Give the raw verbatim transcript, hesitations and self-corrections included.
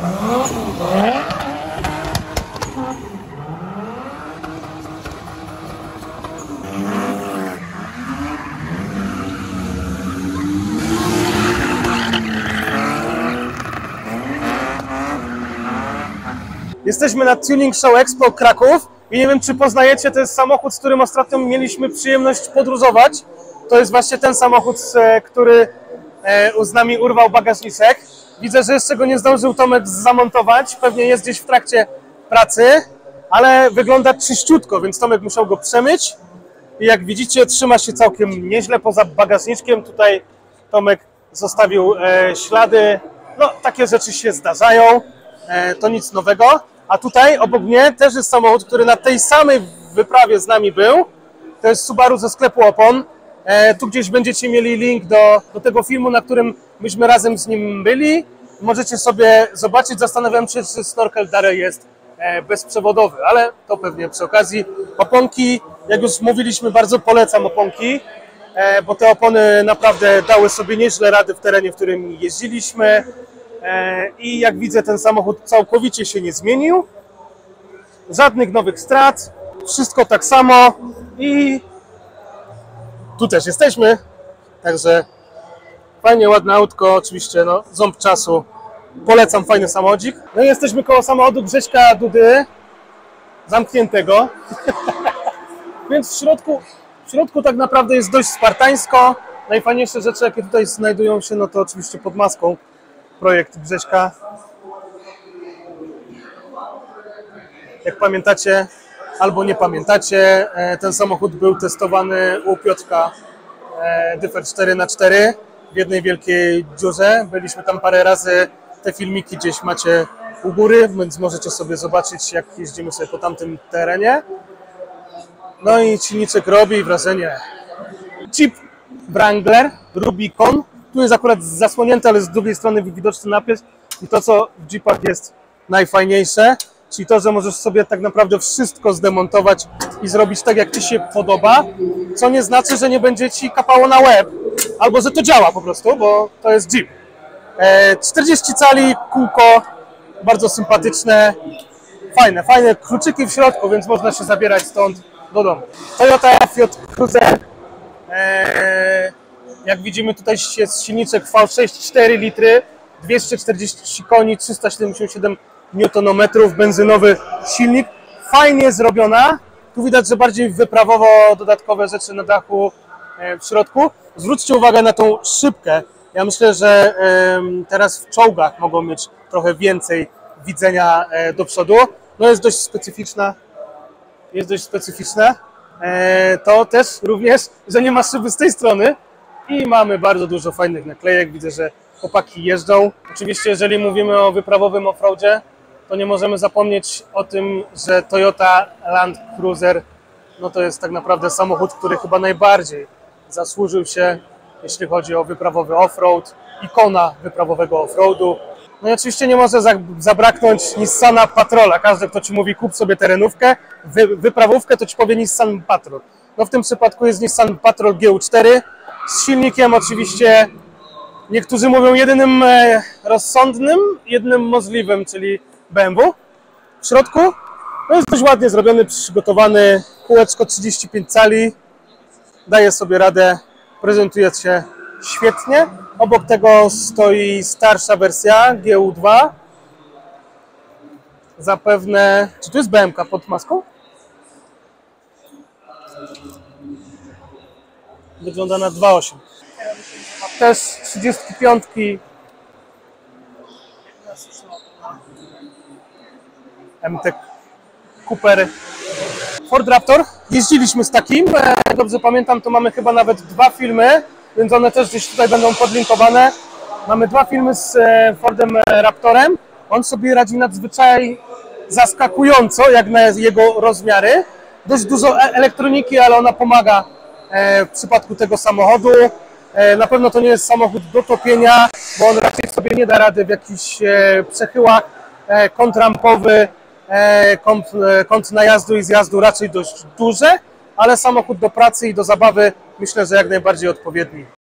Jesteśmy na Tuning Show Expo Kraków i nie wiem, czy poznajecie, to jest samochód, z którym ostatnio mieliśmy przyjemność podróżować. To jest właśnie ten samochód, który z nami urwał bagażniczek. Widzę, że jeszcze go nie zdążył Tomek zamontować, pewnie jest gdzieś w trakcie pracy, ale wygląda czyściutko, więc Tomek musiał go przemyć. I jak widzicie, trzyma się całkiem nieźle poza bagażniczkiem. Tutaj Tomek zostawił ślady, no takie rzeczy się zdarzają, to nic nowego. A tutaj obok mnie też jest samochód, który na tej samej wyprawie z nami był. To jest Subaru ze sklepu opon. E, tu gdzieś będziecie mieli link do, do tego filmu, na którym myśmy razem z nim byli. Możecie sobie zobaczyć. Zastanawiam się, czy snorkel dalej jest e, bezprzewodowy, ale to pewnie przy okazji. Oponki, jak już mówiliśmy, bardzo polecam oponki, e, bo te opony naprawdę dały sobie nieźle rady w terenie, w którym jeździliśmy. I jak widzę, ten samochód całkowicie się nie zmienił. Żadnych nowych strat. Wszystko tak samo. I tu też jesteśmy. Także fajnie, ładne autko. Oczywiście no, ząb czasu. Polecam, fajny samochodzik. No i jesteśmy koło samochodu Grześka Dudy. Zamkniętego. Więc w środku, w środku tak naprawdę jest dość spartańsko. Najfajniejsze rzeczy, jakie tutaj znajdują się, no to oczywiście pod maską projekt Grześka. Jak pamiętacie, albo nie pamiętacie, ten samochód był testowany u Piotrka Dyfer cztery na cztery w jednej wielkiej dziurze. Byliśmy tam parę razy, te filmiki gdzieś macie u góry, więc możecie sobie zobaczyć, jak jeździmy sobie po tamtym terenie. No i silniczek robi wrażenie. Jeep Wrangler Rubicon. Tu jest akurat zasłonięty, ale z drugiej strony widoczny napis. I to, co w Jeepach jest najfajniejsze, czyli to, że możesz sobie tak naprawdę wszystko zdemontować i zrobić tak, jak Ci się podoba, co nie znaczy, że nie będzie Ci kapało na łeb, albo że to działa po prostu, bo to jest Jeep. czterdzieści cali, kółko, bardzo sympatyczne, fajne, fajne kluczyki w środku, więc można się zabierać stąd do domu. Toyota Fiat Cruiser. Eee, Jak widzimy, tutaj jest silniczek V sześć, cztery litry, dwieście czterdzieści koni, trzysta siedemdziesiąt siedem niutonometrów, benzynowy silnik. Fajnie zrobiona. Tu widać, że bardziej wyprawowo dodatkowe rzeczy na dachu, w środku. Zwróćcie uwagę na tą szybkę. Ja myślę, że teraz w czołgach mogą mieć trochę więcej widzenia do przodu. No jest dość specyficzna. Jest dość specyficzne. To też również, że nie ma szyby z tej strony. I mamy bardzo dużo fajnych naklejek. Widzę, że chłopaki jeżdżą. Oczywiście, jeżeli mówimy o wyprawowym offroadzie, to nie możemy zapomnieć o tym, że Toyota Land Cruiser no to jest tak naprawdę samochód, który chyba najbardziej zasłużył się, jeśli chodzi o wyprawowy offroad, ikona wyprawowego offroadu. No i oczywiście nie może zabraknąć Nissana Patrola. Każdy, kto Ci mówi, kup sobie terenówkę, wy, wyprawówkę, to Ci powie Nissan Patrol. No w tym przypadku jest Nissan Patrol G U cztery z silnikiem oczywiście, niektórzy mówią jedynym rozsądnym, jednym możliwym, czyli B M W. W środku no jest dość ładnie zrobiony, przygotowany, kółeczko trzydzieści pięć cali, daje sobie radę, prezentuje się świetnie. Obok tego stoi starsza wersja G U dwa. Zapewne... Czy tu jest B M K pod maską? Wygląda na dwa osiem. Też trzydzieści pięć. M T Cooper. Ford Raptor. Jeździliśmy z takim. Dobrze pamiętam, to mamy chyba nawet dwa filmy, więc one też gdzieś tutaj będą podlinkowane. Mamy dwa filmy z Fordem Raptorem. On sobie radzi nadzwyczaj zaskakująco, jak na jego rozmiary. Dość dużo elektroniki, ale ona pomaga w przypadku tego samochodu. Na pewno to nie jest samochód do topienia, bo on raczej sobie nie da rady w jakichś przechyłach. Kąt rampowy, kąt, kąt najazdu i zjazdu raczej dość duże, ale samochód do pracy i do zabawy myślę, że jak najbardziej odpowiedni.